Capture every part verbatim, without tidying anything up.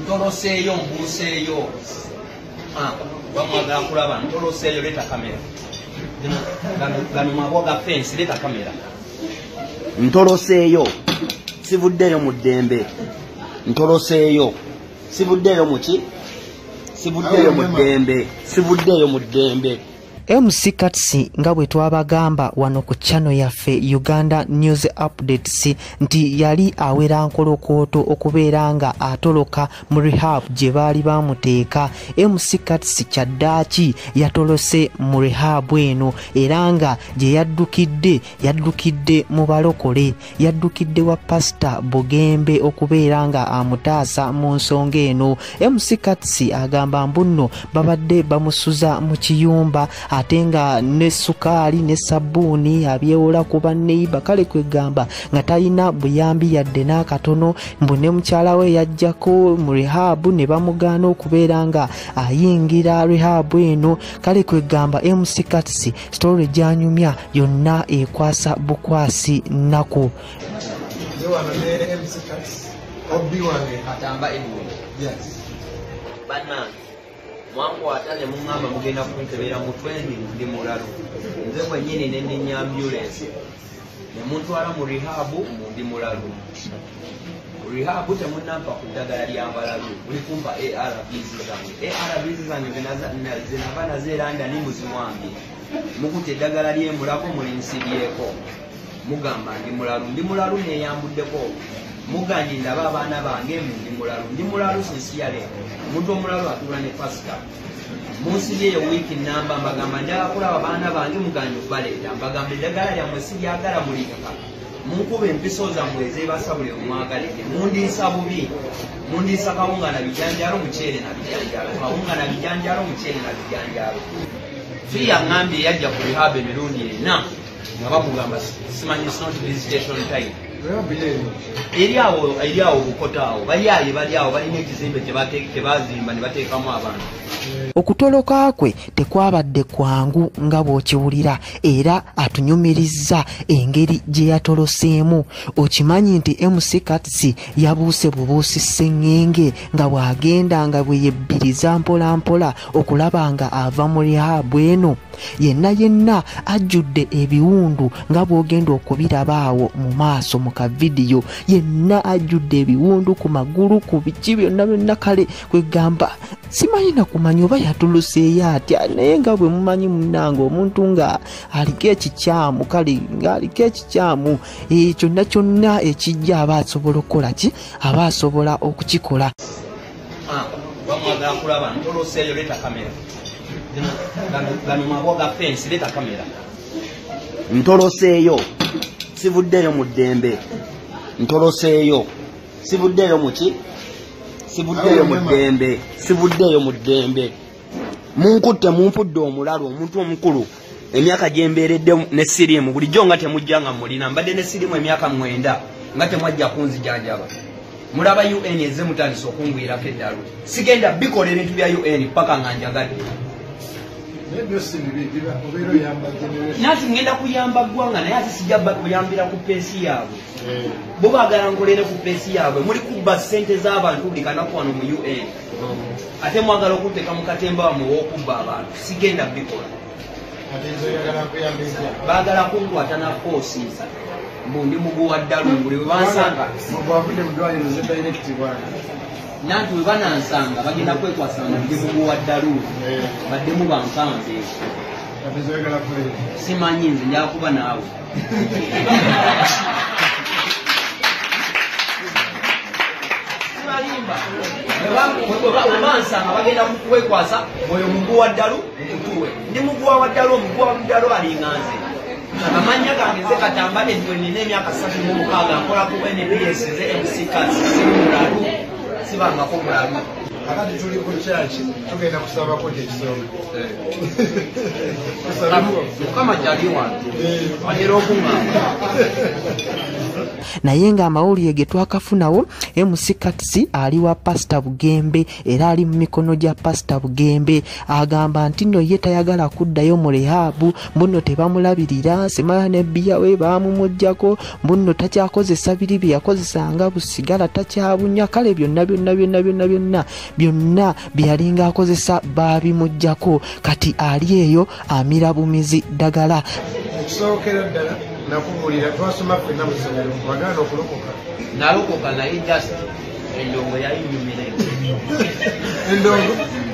ntoloseeyo mbuuseeyo wamwagala kulaba ntoloseeyo leta kamera gano mabwa ga fensi leta kamera ntoloseeyo sivuddeyo mu ddembe ntoloseeyo sivuddeyo mu ki sivuddeyo mu ddembe sivuddeyo mu ddembe. M C Katsi nga bwe twabagamba wano ku channel yaffe Uganda News Updates nti yali awera nkolokooto okubeera nga atoloka mu rehab gye baali bamuteeka. M C Katsi kyaddaaki yatolose mu rehab eno era nga gye yaddukidde yaddukidde mu balokole, yaddukidde wa Pastor Bugembe okubeera nga amutaasa mu nsonga eno. M C Katsi agamba mbunno babadde bamusuza mu kiyumba ate nga ne sukaali ne sabbuuni abyewola ku baneiba, kale kwegamba nga talina buyambi yadde n'akatono. Mbu ne mukyala we yajjako mu rehab ne bamugaana okubeera nga ayingira rehab eno. Kale kwegamba M C Katsi story gyanyumya yonna ekwasa bukwasi nako. Mwangu atale mungamba mugenda kunkebera mu training ndi mulalo nze mwennyini ne ndinya ambulance ne muntwala mu rehab ndi mulalo. Rehab temunampa ku ddagala lya mbalalu uli kumpa A R Vs zange A R Vs zange zinava nazeeranda ni muzimu wange mukutte eddagala lyemulako mulinsibyeko mugamba ndi mulalo ndi mulalo neyambuddeko mugandi ndaba abaana bange ndi mulalo ndi mulalo sinsiyale omuntu omulalo atula ne pasika munsibye eyo wiiki namba mbagamba njala kulaba abaana bange mugandi obaleeta mbagamba eddagala lyammwe siryagala mulikaka munkuba empiso zammwe ezebasabule omwagalire mundiisa bubi mundiisa kawunga na bijanjalo muceere na bijanjalo kawunga na bijanjalo muceere na bijanjalo. Fi yaŋŋambye yajja ku rehab emirundi ena nga bamugamba simanyi it's not visitation time. Eri awo eri awo bukota awo bali ayo bali awo balina ekizimbe kyebazimba ne bateekamu abantu. Okutoloka kwe tekwabadde kwangu nga bw'okiwulira era atunyumirizza engeri gye yatoloseemu. Okimanyi nti M C Katsi yabuuse bubuusi sseŋŋenge nga bw'agenda nga bwe yebbiriza mpola mpola okulaba nga ava mu rehab eno. Yenna yenna ajjudde ebiwundu nga bw'ogenda okubiraba awo mu maaso mu kavidiyo. Yenna ajjudde ebiwundu ku magulu ku biki byonna byonna. Kale kwegamba simanyi nakumanya oba yatuluseeyo atya naye nga bwe mumanyi munnange omuntu nga aliko ekikyamu kale nga aliko ekikyamu kyonna kyonna ekijja aba asobola okukola ki aba asobola okukikola. Bamwagala kulaba ntoloseeyo leta kamera gano mabwa ga fensi leta kamera ntoloseeyo sivuddeyo mu ddembe ntoloseeyo sivuddeyo mu ki sivuddeyo mu ddembe sivuddeyo mu ddembe. Munkutte mumpudde omulalo omuntu omukulu emyaka gyembeeredde ne siriimu bulijjo nga temujja nga mulina mbadde ne siriimu emyaka mwenda nga temwajja kunzijanjaba. Mulaba U N eze mutandise okungwirako eddalu sigenda bikola ebintu bya U N paka nga njagadde nati ngenda kuyamba ggwanga naye ate sijja kuyambira ku peesi yaabwe bo baagala nkolere ku peesi yaabwe muli kubba ssente z'abantu buli kanaku wano mu U N ate mwagala okuteeka mu katemba wamwe w'okubba abantu sigenda bikola baagala kunkwata na foosi mbu ndi muguwa ddalu buli bwe bansanga nanti bwe banansanga bagenda kwekwasanga ndi muguwa ddalu baddemu bankanze simanyi nze njala kuba naawe. Bansanga bagenda kukwekwasa oyo muguwa ddalu nkutuwe ndi muguwa wa ddalu omuguwa wa ddalu alinganze. Amanya gange nze katambale nina emyaka ssatu mu mukaaga nkola ku N P S ze M C Katsi si mulalu sibangako mulalu. akati tuli ku church tugenda kusaba ko tekisonga kama jali wantu wanero okungamba naye ng'amawulire ge twakafunawo M C Katsi ali wa Pastor Bugembe era ali mu mikono gya Pastor Bugembe agamba nti nno ye tayagala kuddayo mu rehabu mbuno tebamulabirira semaya ne bbiya we baamumuggyako mbuno takyakozesa biri bye yakozesanga busigala takyabunya kale byonna byonna byonna byonna byonna byonna bye yalinga akozesa baabimuggyako kati ali eyo amira bumizi ddagala ekisookera ddala nakubulira twasoma ffenna mu ssomero wagaana okulokoka nalokoka naye just endongo yayinyumira endongo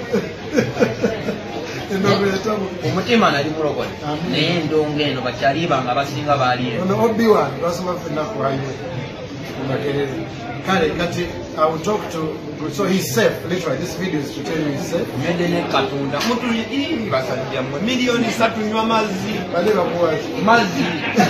endongo yatamu omutima nali mulokole naye endongo eno bakyalibanga basinga baali ono obi-wan twasoma ffenna kwayo mumakerere kale kati I will talk to, so he's safe, literally, this video is to tell you he's safe. Medene katunda, mutu hii basajia mwe, milioni satu nywa mazi. Bale babuwazi. Mazi.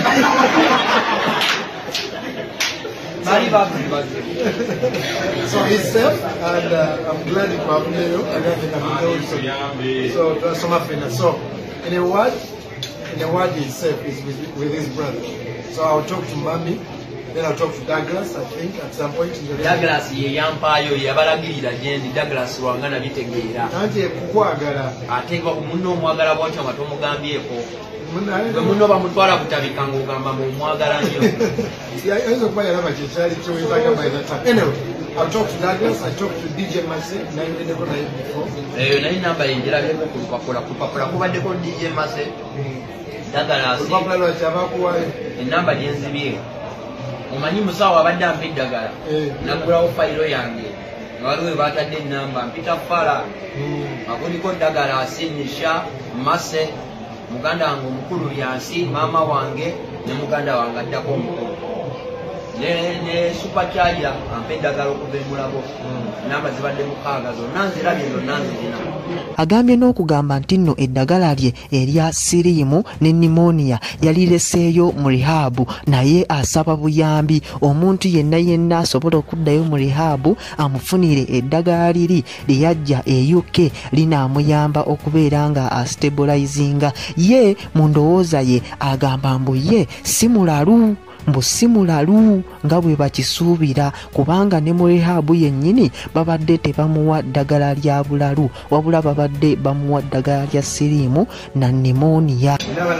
Mari babu mazi. So he's safe, and uh, I'm glad he found you. I don't think I'm doing so. So, that's some of So, in a word, in a word, he's safe, he's with, with his brother. So I'll talk to Mami. Then I'll talk to Douglas, I think, at some point in the Douglas ye yampayo yabalagirira jendi Douglas wangana bitegeera. Anje kukwagala. Ate nga munno omwagala bwatyo nga tomugambyeko. Munno bamutwala kutabikanga ogamba mu omwagala nnyo. Yeah, I also quite have a child to be back by that time. Anyway, I'll talk to Douglas, I talked to D J Massey, now you never know before. Eh, nayi namba yenjirabyeko ku lupapula, ku lupapula kubaddeko D J Massey. Douglas. Olupapula lwaki abakuwayo? Enamba gyenzibye. Omanyi musawo abadde ampa eddagala naggulawo fayiro yange nga waliwo batadde enamba mpita fala akuliko ddagala asinyisha Mase muganda wange omukulu lyansi maama wange ne muganda wange addako omukulu ne supercharger ampa eddagala okuva emulabo namba zibadde mukaaga zonna nzirabye zonna nzirina agambye n'okugamba nti nno eddagala lye erya siriimu ne nimonia yalireseeyo mu rehabu naye asaba buyambi omuntu yenna yenna asobola okuddayo mu rehabu amufunire eddagala liri lye yajja e U K linaamuyamba okubeera nga astabilizinga ye mu ndowooza ye agamba mbu ye si mulalu mbu si mulalu nga bwe bakisuubira kubanga ne mu rehabu yennyini babadde tebamuwa ddagala lya bulalu wabula babadde bamuwa ddagala lya siriimu na nimoniya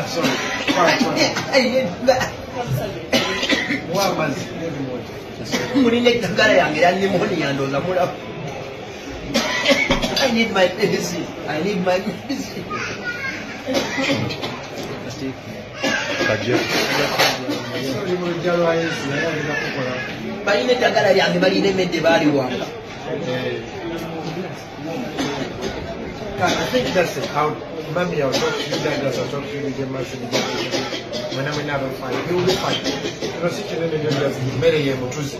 mulina eddagala yange ya nimoniya ndooza mulabu I need my medicine. I need my medicine. balina eddagala yange balina emedde baali wanga I think that's it. I'll, Mami, I'll talk to you guys, I'll talk to you, D J Massey, when I'm never fine. He will be fine. You know, sitting in the just made a year of truth.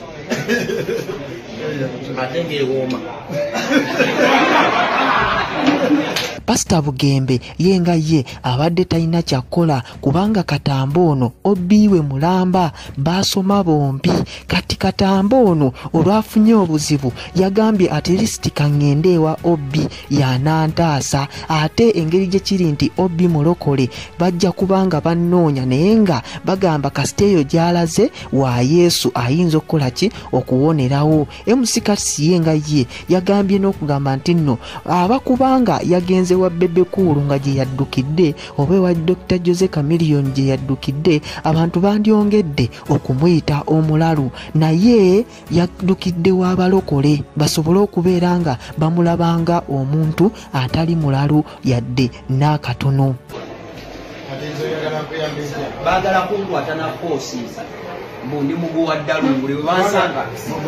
ate ng'ewooma Pastor Bugembe ye nga ye abadde talina kyakkola kubanga Katambo ono obbiiwe mulamba baasoma bombi kati Katambo ono olwafunye obuzibu yagambye at least kaŋŋende ewa Obbi yanantaasa ate engeri gye kiri nti Obbi mulokole bajja kubanga bannoonya naye nga bagamba kasita eyo gy'alaze wa Yesu ayinza okukola ki okuwonerawo M C Katsi ye nga ye yagambye n'okugamba nti nno abakubanga yagenze wa Bebe Cool nga gye yaddukidde oba wa Doctor Jose Chameleon gye yaddukidde abantu bandyongedde okumuyita omulalu naye yaddukidde w'abalokole basobole okubeera nga bamulabanga omuntu atali mulalu yadde n'akatono baagala kunkwata na koosi mbundi muguwa ddalungule bwe bansanga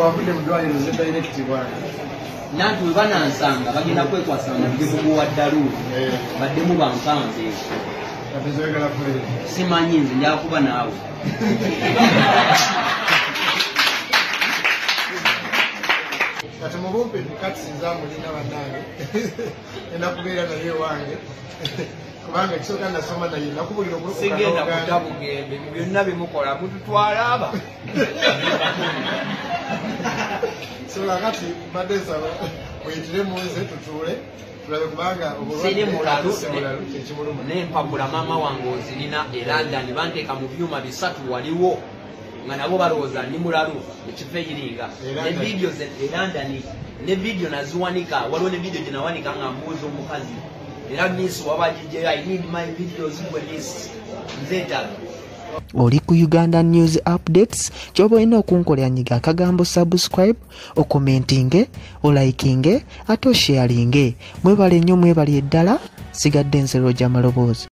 nanti bwe banansanga bagenda kwekwasanga ndi muguwa ddalungu baddemu bampanze simanyi nze njakuba naawe kati mubumpe Katsi nzamulina bannange enda kubeera naye wange kubanga ekisooka nasoma naye nakubulira sigenda kutabugende byonna bimukola mututwala aba So kakati mbadde nsaba muyitire munze tutuule tulabe kubanga siri mulalu nempabula maama wange ozirina e London banteeka mu byuma bisatu waliwo nga nabo balowooza ndi mulalu ekifo ekiringa ne vidiyo e London ne vidiyo naziwanika waliwo ne vidiyo gyenawanika nga mbuuza omukazi era miss wabagijjeyo I need my videos gwe miss nzeetaaga. Oli ku Uganda News Updates kyoba olina okunkolera nyiga akagambo subscribe okomentinge olikinge ate osharinge mwebale nnyo mwebali eddala sigadde nze Roger Maloboozi.